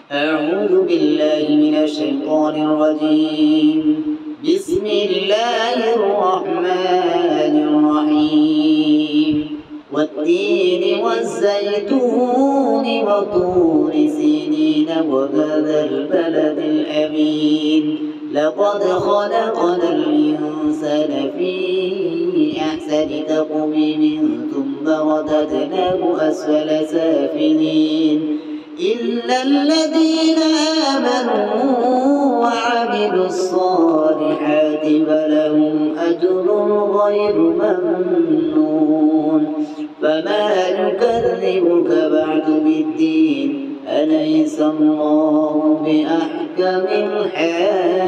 أعوذ بالله من الشيطان الرجيم. بسم الله الرحمن الرحيم. والتين والزيتون وطور سينين وهذا البلد الأمين. لقد خلقنا الإنسان في أحسن تقويم ثم رددناه أسفل سافلين إلا الذين آمنوا وعملوا الصالحات فلهم أجر غير ممنون. فما يكذبك بعد بالدين؟ أليس الله بأحكم الحاكمين؟